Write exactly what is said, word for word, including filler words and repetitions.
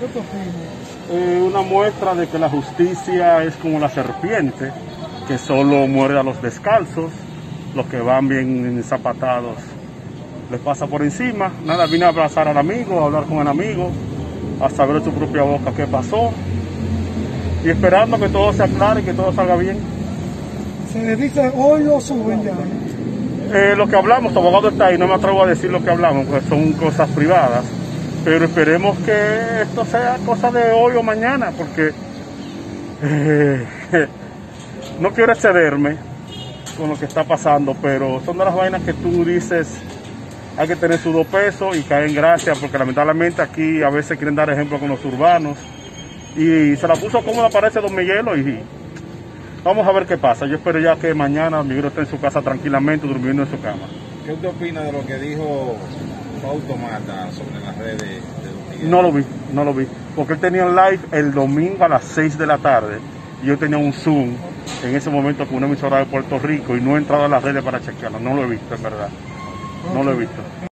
¿Qué te opinas? Eh, una muestra de que la justicia es como la serpiente, que solo muerde a los descalzos, los que van bien zapatados les pasa por encima. Nada, vine a abrazar al amigo, a hablar con el amigo, a saber de su propia boca qué pasó, y esperando que todo se aclare y que todo salga bien. Se dice, hoy lo suben ya. Eh, lo que hablamos, tu abogado está ahí, no me atrevo a decir lo que hablamos, porque son cosas privadas, pero esperemos que esto sea cosa de hoy o mañana, porque eh, no quiero excederme con lo que está pasando, pero son de las vainas que tú dices, hay que tener sus dos pesos y caer en gracia, porque lamentablemente aquí a veces quieren dar ejemplo con los urbanos, y se la puso cómoda parece Don Miguelo, y vamos a ver qué pasa. Yo espero ya que mañana Miguelo esté en su casa tranquilamente, durmiendo en su cama. ¿Qué usted opina de lo que dijo Fausto Mata sobre las redes de Don Miguel? No lo vi, no lo vi, porque él tenía un live el domingo a las seis de la tarde, y yo tenía un Zoom en ese momento con una emisora de Puerto Rico, y no he entrado a las redes para chequearlo, no lo he visto en verdad, no lo he visto.